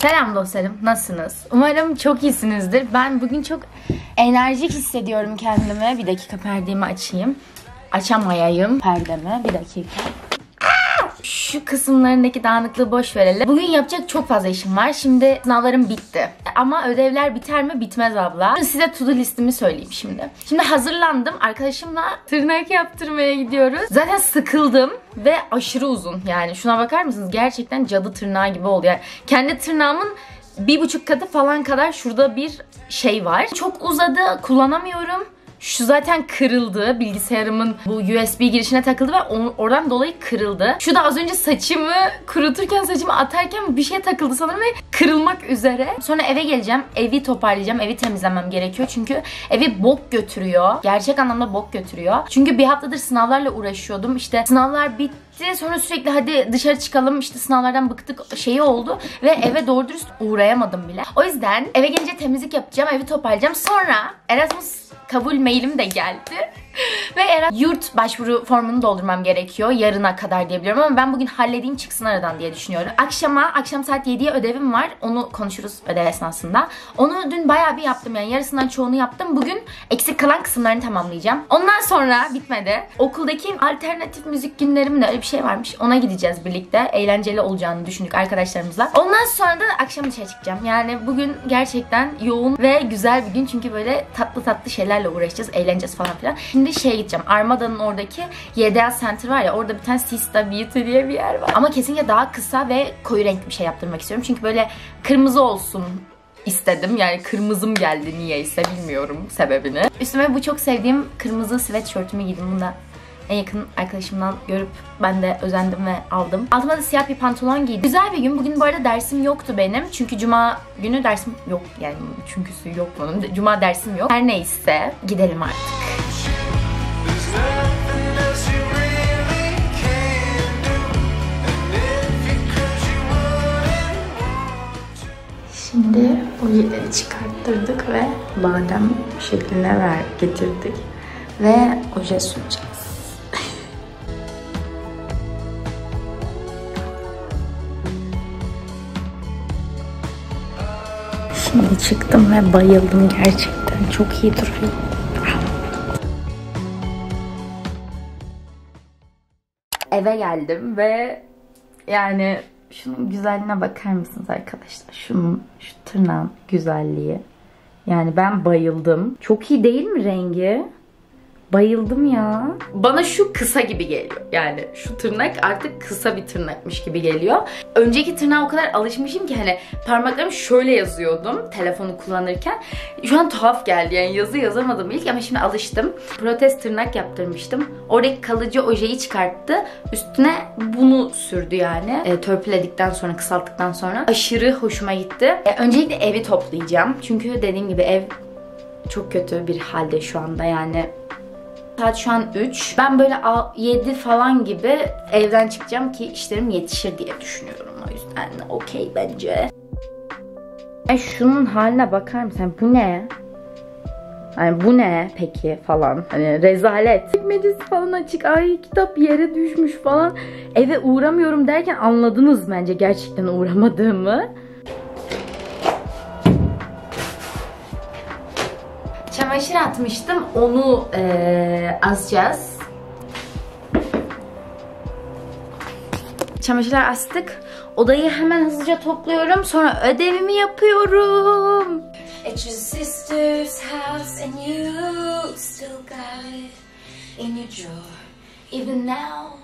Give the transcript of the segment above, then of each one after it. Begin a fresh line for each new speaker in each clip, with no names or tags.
Selam dostlarım, nasılsınız? Umarım çok iyisinizdir. Ben bugün çok enerjik hissediyorum kendimi. Bir dakika perdemi açayım. Açamayayım perdemi. Bir dakika. Şu kısımlarındaki dağınıklığı boş verelim. Bugün yapacak çok fazla işim var. Şimdi sınavlarım bitti. Ama ödevler biter mi? Bitmez abla. Size to do listimi söyleyeyim şimdi. Şimdi hazırlandım. Arkadaşımla tırnak yaptırmaya gidiyoruz. Zaten sıkıldım ve aşırı uzun. Yani şuna bakar mısınız? Gerçekten cadı tırnağı gibi oldu. Yani kendi tırnağımın 1,5 katı falan kadar şurada bir şey var. Çok uzadı. Kullanamıyorum. Şu zaten kırıldı. Bilgisayarımın bu USB girişine takıldı ve oradan dolayı kırıldı. Şu da az önce saçımı kuruturken, saçımı atarken bir şey takıldı sanırım ve kırılmak üzere. Sonra eve geleceğim. Evi toparlayacağım. Evi temizlemem gerekiyor. Çünkü evi bok götürüyor. Gerçek anlamda bok götürüyor. Çünkü bir haftadır sınavlarla uğraşıyordum. İşte sınavlar bitti. Sonra sürekli hadi dışarı çıkalım, işte sınavlardan bıktık şeyi oldu. Ve eve doğru dürüst uğrayamadım bile. O yüzden eve gelince temizlik yapacağım. Evi toparlayacağım. Sonra Erasmus kabul mailim de geldi. Ve yurt başvuru formunu doldurmam gerekiyor. Yarına kadar diyebiliyorum ama ben bugün halledeyim çıksın aradan diye düşünüyorum. Akşam saat 7'ye ödevim var. Onu konuşuruz ödev esnasında. Onu dün bayağı bir yaptım, yani yarısından çoğunu yaptım. Bugün eksik kalan kısımlarını tamamlayacağım. Ondan sonra bitmedi. Okuldaki alternatif müzik günlerimde öyle bir şey varmış. Ona gideceğiz birlikte. Eğlenceli olacağını düşündük arkadaşlarımızla. Ondan sonra da akşam dışarı çıkacağım. Yani bugün gerçekten yoğun ve güzel bir gün. Çünkü böyle tatlı tatlı şeylerle uğraşacağız. Eğleneceğiz falan filan. Şimdi şeye gideceğim. Armada'nın oradaki YDA Center var ya, orada bir tane Sista Beauty diye bir yer var. Ama kesinlikle daha kısa ve koyu renkli bir şey yaptırmak istiyorum. Çünkü böyle kırmızı olsun istedim. Yani kırmızım geldi niyeyse, bilmiyorum sebebini. Üstüme bu çok sevdiğim kırmızı sweatshirtümü giydim. Bunu da en yakın arkadaşımdan görüp ben de özendim ve aldım. Altıma da siyah bir pantolon giydim. Güzel bir gün. Bugün bu arada dersim yoktu benim. Çünkü cuma günü dersim yok. Yani çünküsü yok bunun. Cuma dersim yok. Her neyse gidelim artık. Şimdi ojeleri çıkarttırdık ve badem şekline getirdik. Ve oje süreceğiz. Şimdi çıktım ve bayıldım gerçekten. Çok iyi duruyor. Eve geldim ve yani şunun güzelliğine bakar mısınız arkadaşlar? Şu tırnağın güzelliği. Yani ben bayıldım. Çok iyi değil mi rengi? Bayıldım ya. Bana şu kısa gibi geliyor. Yani şu tırnak artık kısa bir tırnakmış gibi geliyor. Önceki tırnağa o kadar alışmışım ki hani parmaklarımı şöyle yazıyordum telefonu kullanırken. Şu an tuhaf geldi. Yani yazı yazamadım ilk ama şimdi alıştım. Protez tırnak yaptırmıştım. Oradaki kalıcı ojeyi çıkarttı. Üstüne bunu sürdü yani. Törpüledikten sonra, kısalttıktan sonra. Aşırı hoşuma gitti. Öncelikle evi toplayacağım. Çünkü dediğim gibi ev çok kötü bir halde şu anda yani. Saat şu an 3. Ben böyle 7 falan gibi evden çıkacağım ki işlerim yetişir diye düşünüyorum. O yüzden okey bence. Şunun haline bakar mısın? Bu ne? Yani bu ne peki falan. Hani rezalet. Çekmecesi falan açık. Ay kitap yere düşmüş falan. Eve uğramıyorum derken anladınız bence gerçekten uğramadığımı. Çamaşır atmıştım. Onu asacağız. Çamaşırlar astık. Odayı hemen hızlıca topluyorum. Sonra ödevimi yapıyorum. At your sister's house and you still got it in your drawer even now.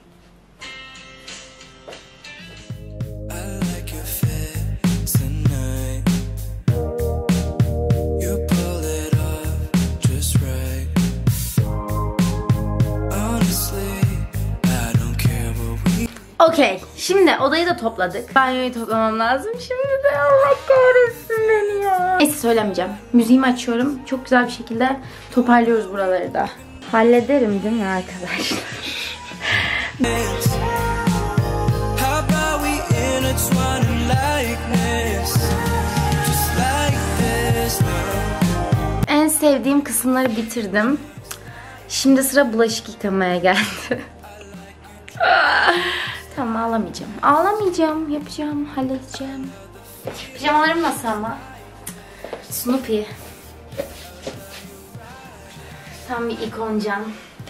Okey. Şimdi odayı da topladık. Banyoyu toplamam lazım. Şimdi de Allah kahretsin beni ya. Neyse söylemeyeceğim. Müziğimi açıyorum. Çok güzel bir şekilde toparlıyoruz buraları da. Hallederim değil mi arkadaşlar? En sevdiğim kısımları bitirdim. Şimdi sıra bulaşık yıkamaya geldi. Tamam ağlamayacağım. Ağlamayacağım. Yapacağım. Halledeceğim. Pijamalarım nasıl ama? Snoopy. Tam bir ikoncan.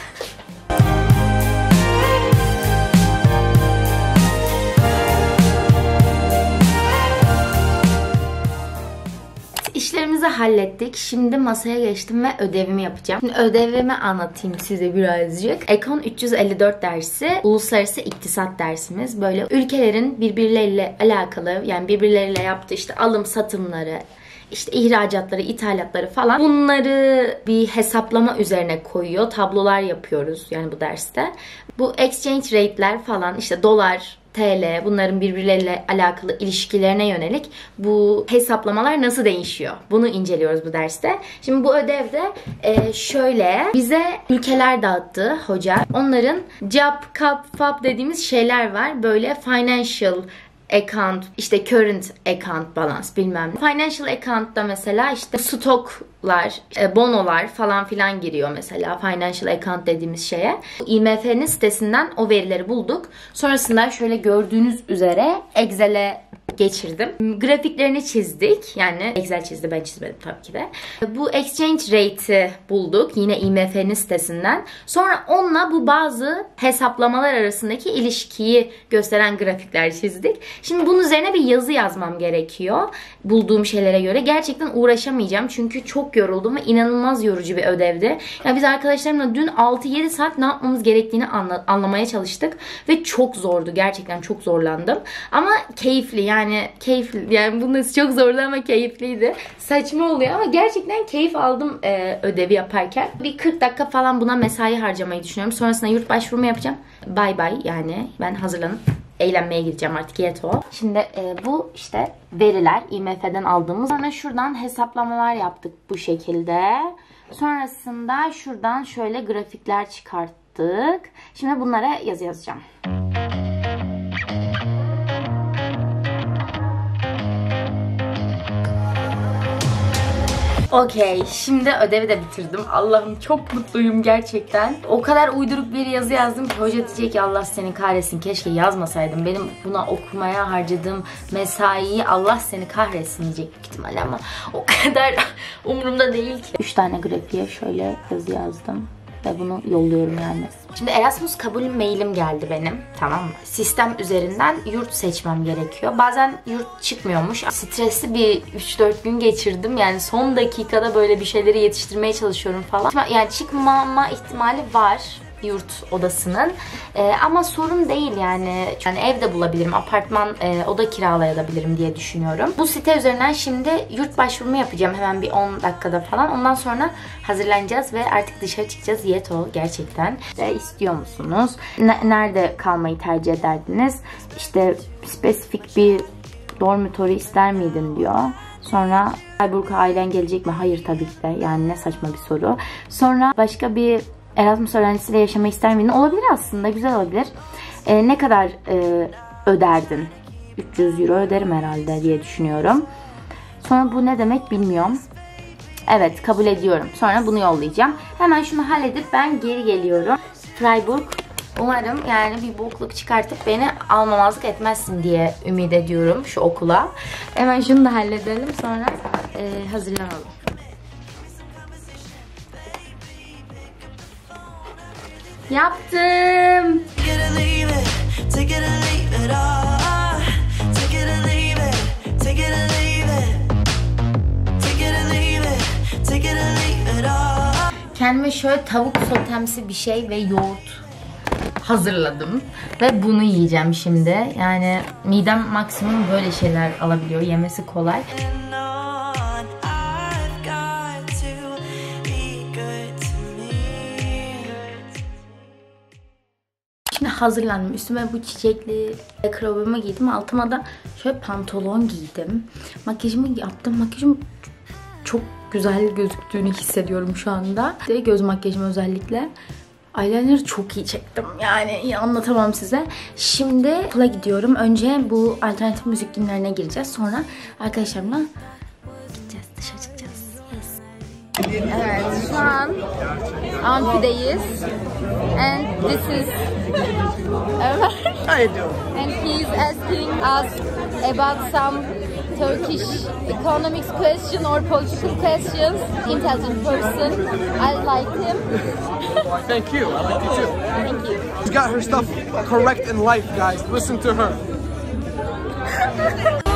İşlerimizi hallettik. Şimdi masaya geçtim ve ödevimi yapacağım. Şimdi ödevimi anlatayım size birazcık. Ekon 354 dersi, uluslararası iktisat dersimiz. Böyle ülkelerin birbirleriyle alakalı, yani birbirleriyle yaptığı işte alım satımları, işte ihracatları, ithalatları falan, bunları bir hesaplama üzerine koyuyor. Tablolar yapıyoruz yani bu derste. Bu exchange rate'ler falan, işte dolar, TL, bunların birbirleriyle alakalı ilişkilerine yönelik bu hesaplamalar nasıl değişiyor? Bunu inceliyoruz bu derste. Şimdi bu ödevde şöyle bize ülkeler dağıttı hoca. Onların JAP, CAP, FAP dediğimiz şeyler var. Böyle financial account, işte current account balance bilmem ne. Financial account'ta mesela işte stoklar, bonolar falan filan giriyor mesela financial account dediğimiz şeye. IMF'nin sitesinden o verileri bulduk. Sonrasında şöyle gördüğünüz üzere Excel'e geçirdim. Grafiklerini çizdik. Yani Excel çizdi, ben çizmedim tabii ki de. Bu exchange rate'i bulduk. Yine IMF'nin sitesinden. Sonra onunla bu bazı hesaplamalar arasındaki ilişkiyi gösteren grafikler çizdik. Şimdi bunun üzerine bir yazı yazmam gerekiyor. Bulduğum şeylere göre. Gerçekten uğraşamayacağım. Çünkü çok yoruldum ve inanılmaz yorucu bir ödevdi. Yani biz arkadaşlarımla dün 6-7 saat ne yapmamız gerektiğini anlamaya çalıştık. Ve çok zordu. Gerçekten çok zorlandım. Ama keyifli, yani keyifli. Yani bu nasıl çok zordu ama keyifliydi. Saçma oluyor ama gerçekten keyif aldım ödevi yaparken. Bir 40 dakika falan buna mesai harcamayı düşünüyorum. Sonrasında yurt başvurumu yapacağım. Bay bay, yani ben hazırlanıp eğlenmeye gideceğim artık, yeto. Şimdi bu işte veriler IMF'den aldığımız. Sonra şuradan hesaplamalar yaptık bu şekilde. Sonrasında şuradan şöyle grafikler çıkarttık. Şimdi bunlara yazı yazacağım. Okey, şimdi ödevi de bitirdim. Allah'ım çok mutluyum gerçekten. O kadar uyduruk bir yazı yazdım ki hoca diyecek ki Allah seni kahretsin, keşke yazmasaydım. Benim buna okumaya harcadığım mesaiyi Allah seni kahretsin diyecek büyük ihtimalle ama o kadar umurumda değil ki. 3 tane grafiğe şöyle yazı yazdım. Ve bunu yolluyorum yani. Şimdi Erasmus kabul mailim geldi benim. Tamam mı? Sistem üzerinden yurt seçmem gerekiyor. Bazen yurt çıkmıyormuş. Stresli bir 3-4 gün geçirdim. Yani son dakikada böyle bir şeyleri yetiştirmeye çalışıyorum falan. Yani çıkmama ihtimali var yurt odasının. Ama sorun değil yani. Yani evde bulabilirim, apartman oda kiralayabilirim diye düşünüyorum. Bu site üzerinden şimdi yurt başvurumu yapacağım hemen bir 10 dakikada falan. Ondan sonra hazırlanacağız ve artık dışarı çıkacağız. Yeto gerçekten. İstiyor musunuz? Nerede kalmayı tercih ederdiniz? İşte spesifik bir dormitory ister miydin diyor. Sonra Freiburg'a ailen gelecek mi? Hayır tabii ki de. Yani ne saçma bir soru. Sonra başka bir Erasmus öğrencisiyle yaşamak ister miydin? Olabilir aslında. Güzel olabilir. Ne kadar öderdin? 300 euro öderim herhalde diye düşünüyorum. Sonra bu ne demek bilmiyorum. Evet, kabul ediyorum. Sonra bunu yollayacağım. Hemen şunu halledip ben geri geliyorum. Freiburg. Umarım yani bir bokluk çıkartıp beni almamazlık etmezsin diye ümit ediyorum şu okula. Hemen şunu da halledelim. Sonra hazırlanalım. Yaptım. Kendime şöyle tavuk sotemsi bir şey ve yoğurt hazırladım. Ve bunu yiyeceğim şimdi. Yani midem maksimum böyle şeyler alabiliyor. Yemesi kolay. Şimdi hazırlandım. Üstüme bu çiçekli krobamı giydim. Altıma da şöyle pantolon giydim. Makyajımı yaptım. Makyajım çok güzel gözüktüğünü hissediyorum şu anda. Göz makyajım özellikle. Eyeliner'ı çok iyi çektim. Yani anlatamam size. Şimdi okula gidiyorum. Önce bu alternatif müzik günlerine gireceğiz. Sonra arkadaşlarımla gideceğiz. Dışarı çıkacağız. Yes. Evet, şu an amfideyiz. And this is Ömer. And he is asking us about some Turkish economics question or political questions. Intelligent person. I like him.
Thank you. I like you too.
Thank you.
She's got her stuff correct in life, guys. Listen to her.